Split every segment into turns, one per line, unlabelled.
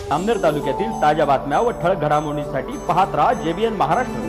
जामनेर तालुक्यातील ताज्या बातम्या व ठळक घडामोडींसाठी पाहत राहा JBN महाराष्ट्र।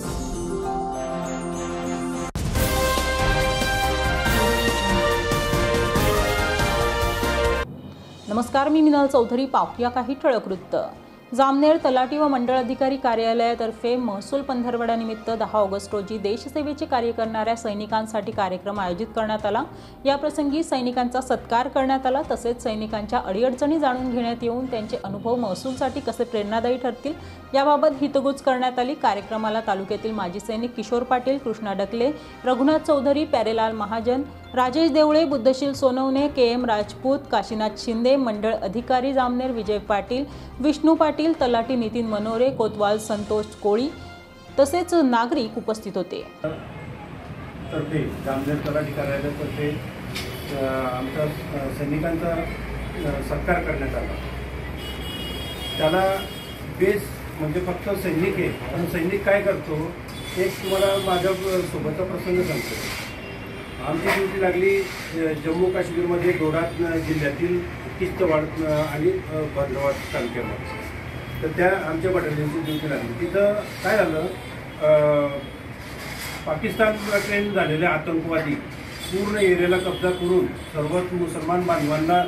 नमस्कार, मी मिनाल चौधरी। पाहूया काही ठळक वृत्त। जामनेर तलाठी व मंडळ अधिकारी कार्यालयातर्फे महसूल पंधरवड्यानिमित्त 10 ऑगस्ट रोजी देशसेवेचे कार्य करणाऱ्या सैनिकांसाठी कार्यक्रम आयोजित करण्यात आला। या प्रसंगी सैनिकांचा सत्कार करण्यात आला। तसेच सैनिकांच्या अडीअडचणी जाणून घेण्यात येऊन त्यांचे अनुभव महसूलसाठी कसे प्रेरणादायी ठरतील याबाबत हितगुज करण्यात आली। कार्यक्रमाला तालुक्यातील माजी सैनिक किशोर पाटील, कृष्णा डकले, रघुनाथ चौधरी, प्यारेलाल महाजन, राजेश देवळे, बुद्धशील सोनवणे, KM राजपूत, काशीनाथ शिंदे, मंडळ अधिकारी जामनेर विजय पाटील, विष्णू पाटील, तलाठी नितीन मनोरे, कोतवाल संतोष कोळी तसेच नागरिक उपस्थित होते।
तर्फे जामनेर तलाठी कार्यालयातर्फे आमच्या सैनिकांचा सत्कार करण्यात आला। त्याला बेस म्हणजे फक्त सैनिक आहे, पण सैनिक काय करतो एक तुम्हाला माझ्या सोबतचा प्रसंग सांगतो। आमची ड्युटी लागली जम्मू काश्मीरमध्ये डोडात जिल्ह्यातील किश्तवाड आणि भद्रवाड तालुक्यामध्ये। तर त्या आमच्या बटालियनची ड्युटी लागली। तिथं काय झालं, पाकिस्तानला ट्रेन झालेले आतंकवादी पूर्ण एरियाला कब्जा करून सर्व मुसलमान बांधवांना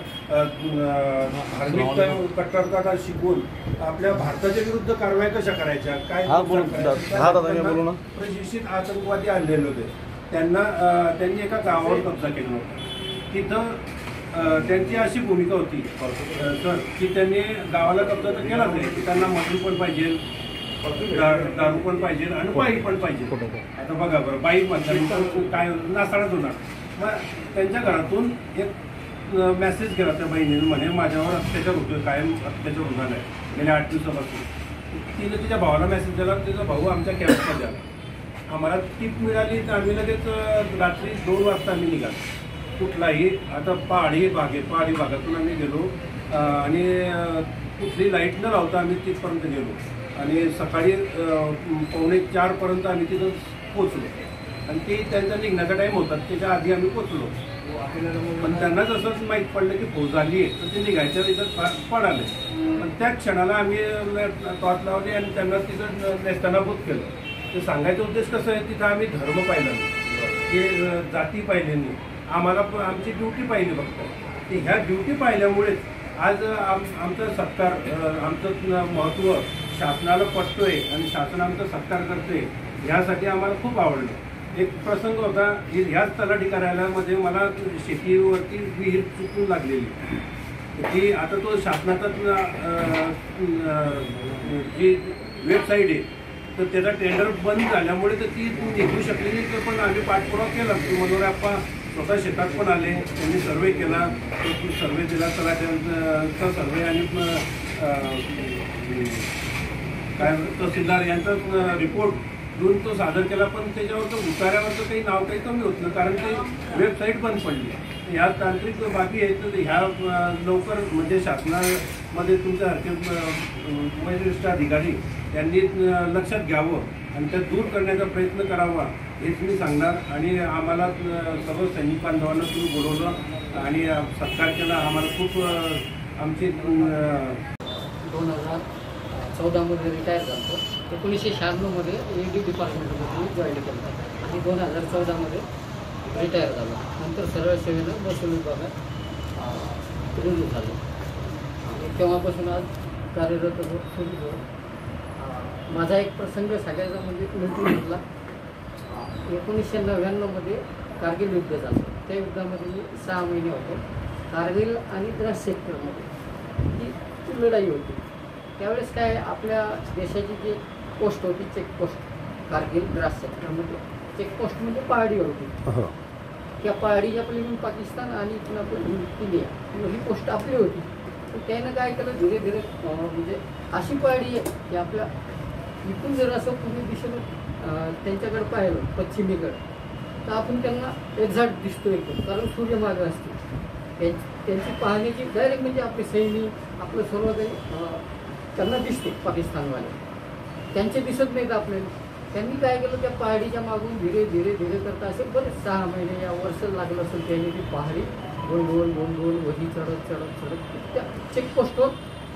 धार्मिक कट्टरता शिकवून आपल्या भारताच्या विरुद्ध कारवाई कशा करायच्या, काय प्रशिक्षित आतंकवादी आणलेले होते। त्यांनी एका गावावर कब्जा केला होता। तिथं त्यांची अशी भूमिका होती सर की त्यांनी गावाला कब्जा तर केलाच नाही, की त्यांना मजूर पण पाहिजे, दारू पण पाहिजे आणि बाई पण पाहिजे। आता बघा बरं, बाई म्हणतात काय नासाळच होणार। मग त्यांच्या घरातून एक मेसेज केला त्या बहिणीने, म्हणे माझ्यावर अत्याचार होतोय, कायम अत्याचार होणार आहे गेल्या 8 दिवसापासून। तिने तिच्या भावाला मेसेज दिला, तिचा भाऊ आमच्या कॅम्पमध्ये आला। आम्हाला टीप मिळाली तर आम्ही लगेच रात्री 2 वाजता आम्ही निघालो। कुठलाही आता पहाडी भागातून आम्ही गेलो आणि कुठली लाईट न लावता आम्ही तिथपर्यंत गेलो आणि सकाळी 3:45 पर्यंत आम्ही तिथं पोचलो। आणि ते त्यांचा निघण्याचा टाईम होता, त्याच्या आधी आम्ही पोचलो। पण त्यांना जसंच माहीत पडलं की फौज आली आहे तर ते निघायच्या तिथं पडाले। पण त्या क्षणाला आम्ही टॉर्च लावली आणि त्यांना तिथं नेस्तनाबूत केलं। ते सांगायचा उद्देश कसं आहे, तिथं आम्ही धर्म पाहिला नाही, की जाती पाहिले नाही, आम्हाला आमची ड्युटी पाहिली फक्त। ह्या ड्युटी पाहिल्यामुळेच आज आमचा सत्कार, आमचं महत्त्व शासनाला पटतोय आणि शासन आमचा सत्कार करतोय, ह्यासाठी आम्हाला खूप आवडलं। एक प्रसंग होता, ह्याच तलाठी कार्यालयामध्ये मला शेतीवरती विहीर चुकून लागलेली, की आता तो शासनाचा जी वेबसाईट आहे तर त्याचा टेंडर बंद झाल्यामुळे तर ती निघू शकली नाही। तर पण आम्ही पाठपुरावा केला, मनोरे आप्पा स्वतः शेतात पण आले, त्यांनी सर्वे केला, सर्वे दिला, तलाठ्यांचा सर्वे आणि काय तहसीलदार यांचा रिपोर्ट घेऊन तो सादर केला। पण त्याच्यावरचं उतार्यावरचं काही नाव काही कमी होत नाही, कारण ते वेबसाईट बंद पडली। ह्या तांत्रिक बाबी आहेत, तर ह्या लवकर म्हणजे शासनामध्ये तुमच्यासारखे वरिष्ठ अधिकारी यांनी लक्षात घ्यावं आणि त्या दूर करण्याचा प्रयत्न करावा हेच मी सांगणार। आणि आम्हाला सर्व सैनिक बांधवांना तुम्ही बोलवलं आणि सत्कार केला, आम्हाला खूप आमची
2014 मध्ये रिटायर झालो। 1996 मध्ये AD डिपार्टमेंटमध्ये जॉईन केलं आणि 2014 मध्ये रिटायर झालो। नंतर सरळ सेवेनं महसूल विभागात रुजू झालो आणि तेव्हापासून आज कार्यरत सुरू। माझा एक प्रसंग सगळ्याचा म्हणजे नंतर घेतला। 1999 मध्ये कारगिल युद्ध झालं। त्या युद्धामध्ये मी 6 महिने होतो। कारगिल आणि द्रास सेक्टरमध्ये ही लढाई होती। त्यावेळेस काय आपल्या देशाची जी पोस्ट होती, चेकपोस्ट, कारगिल द्रास सेक्टरमध्ये चेकपोस्ट म्हणजे पहाडी होती। त्या पहाडीच्या पलीकडून पाकिस्तान आणि इथून आपलं इंडिया ही पोस्ट आपली होती। पण त्यानं काय केलं, धीरे धीरे म्हणजे अशी पहाडी आहे की आपल्या इथून जर असं पूर्वी दिशेनं त्यांच्याकडे पाहिलं पश्चिमेकडे तर आपण त्यांना एक्झॅक्ट दिसतो एकदम, कारण सूर्यमार्ग असते त्यांची पाहण्याची डायरेक्ट म्हणजे आपले सैनिक आपलं सर्व काही त्यांना दिसते। पाकिस्तानवाले त्यांचे दिसत नाहीत आपल्याला। त्यांनी काय केलं, त्या पहाडीच्या मागून धीरे धीरे धीरे करता असे बरेच 6 महिने या वर्ष लागलं असेल त्यांनी ती पहाडी गोल गोल गोल गोल वही चढत चढत चढत त्या चेकपोस्टवर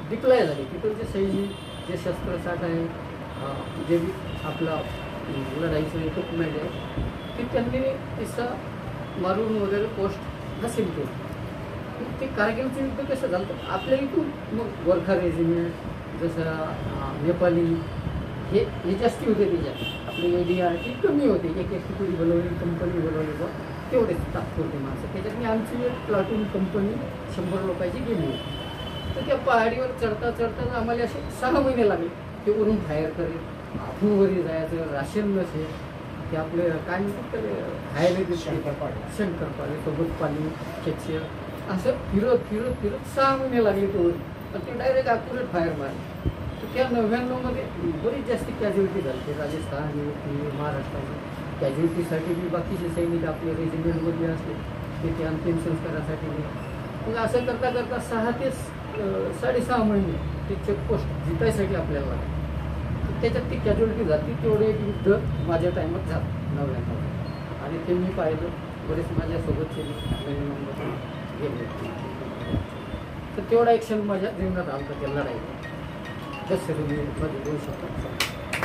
डिप्लॉय झाले. तिथं जे सैनिक, जे शस्त्रसाठ आहे, जे आपला लढाईचं इक्विपमेंट आहे, ते त्यांनी किस्सा मारून वगैरे पोस्ट हासिल केली. ते कारगिलचं युद्ध कसं झालं आपल्या इथून मग गोरखा रेजिमेंट, जसं नेपाली हे जास्ती होते त्याच्यात. आपले एडीआर ती कमी होते, एक तुकडी बनवली, कंपनी बनवली बा तेवढेच तात्पुरते माणसं. त्याच्यात आमची एक प्लाटून कंपनी 100 लोकांची गेली होती. तर त्या पहाडीवर चढता चढता आम्हाला असे 6 महिने लागले. ते वरून फायर करेल, आपण वरी जायचं, राशन नसेल, ते आपले काय म्हणतात तर खायला शंकरपाळे, सोबत पाणी, खेचे असं फिरत 6 महिने लागले ते वरी. आणि ते डायरेक्ट अॅक्युरेट फायर मारले. तर त्या 99मध्ये बरीच जास्ती कॅज्युलिटी झाली. ते राजस्थान, महाराष्ट्रामध्ये कॅज्युलिटीसाठी बी बाकीचे सैनिक आपले रेजिमेंटमध्ये असले ते अंतिम संस्कारासाठी गेले. मग असं करता करता 6 ते 6.5 महिने ते चेकपोस्ट जितायसाठी आपल्याला लागले. तर त्याच्यात ती कॅज्युलिटी झाली. तेवढे एक युद्ध माझ्या टायमात झालं 99. आणि ते मी पाहिलं. बरेच माझ्यासोबतचे गेले. तर तेवढा एक क्षण माझ्या जीवनात आला त्या लढाईला. जसं मी मध्ये 2 शब्दात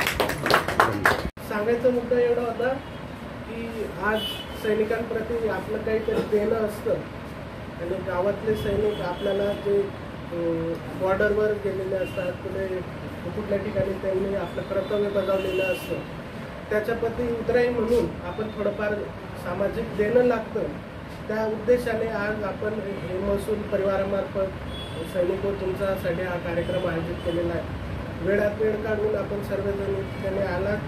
सांगायचा मुद्दा एवढा होता की आज सैनिकांप्रती आपलं काहीतरी देणं असतं. आणि गावातले सैनिक आपल्याला जे बॉर्डरवर गेलेले असतात, कुठल्या ठिकाणी त्यांनी आपलं कर्तव्य बजावलेलं असतं, त्याच्याप्रती उतराई म्हणून आपण थोडंफार सामाजिक देणं लागतं. त्या उद्देशाने आज आपण हे महसूल परिवारामार्फत सैनिको तुमच्यासाठी हा कार्यक्रम आयोजित केलेला आहे. वेळात वेळ काढून आपण सर्वजण त्याने आलात.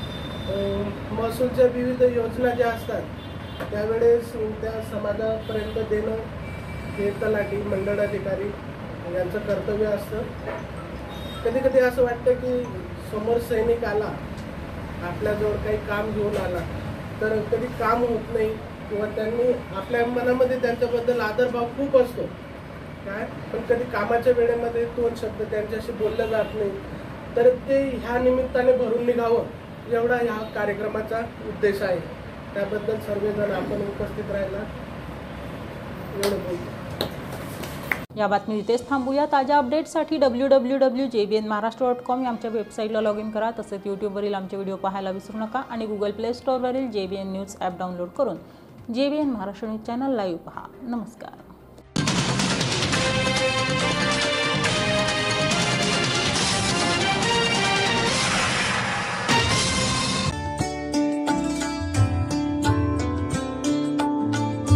महसूलच्या विविध योजना ज्या असतात त्यावेळेस त्या समाजापर्यंत देणं हे तलाठी, मंडळाधिकारी यांचं कर्तव्य असतं. कधी कधी असं वाटतं की समोर सैनिक आला, आपल्याजवळ काही काम घेऊन आला, तर कधी काम होत नाही किंवा त्यांनी आपल्या मनामध्ये त्यांच्याबद्दल आदरभाव खूप असतो काय, पण कधी कामाच्या वेळेमध्ये 2 शब्द त्यांच्याशी बोललं जात नाही. तर ते ह्या निमित्ताने भरून निघावं एवढा ह्या कार्यक्रमाचा उद्देश आहे. त्याबद्दल सर्वजण आपण उपस्थित राहिला एवढं बोलतो.
या बातमी इथेच थांबूया. ताज्या अपडेट्ससाठी www.jbnmaharashtra.com या आमच्या वेबसाईटला लॉग इन करा. तसेच यूट्यूबवरील आमचे व्हिडिओ पाहायला विसरू नका आणि गुगल प्ले स्टोअरवरील JBN न्यूज ॲप डाउनलोड करून JBN Maharashtra news channel live पहा. नमस्कार.